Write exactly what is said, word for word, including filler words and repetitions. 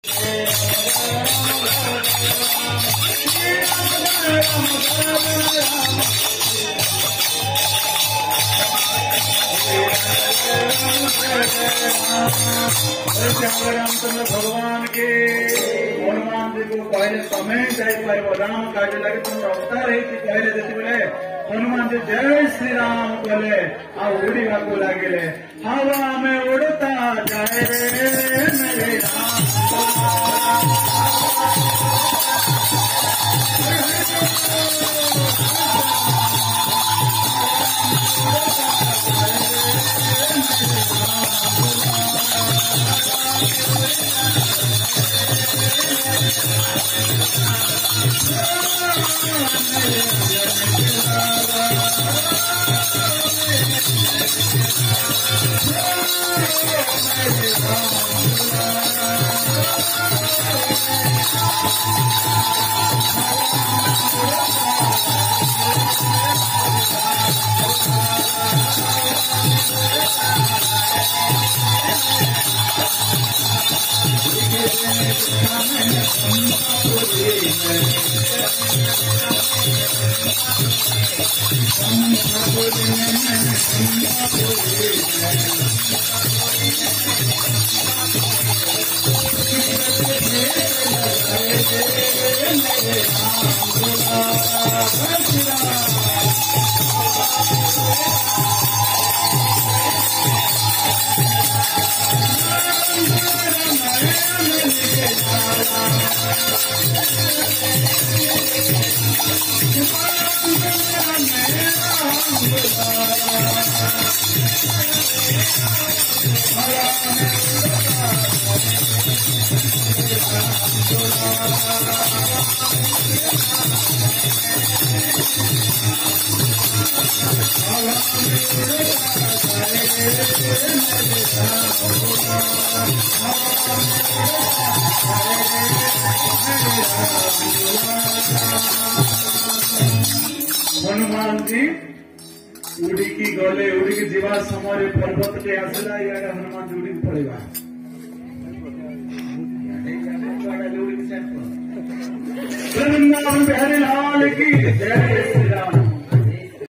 रामचंद्र भगवान के हनुमान जी को कहले समय जापर राम कहे लगे तुम अवतार है कहले जिते हनुमान जी जय श्री राम कहले आ उड़ा को लगे हवा में उड़ता जाए मेरे हनुमान जी उड़ी गले उड़ी जीवा समय पर्वत टे आसला इे हनुमान जी उड़ी पड़ेगा बिहारी लाल की जय।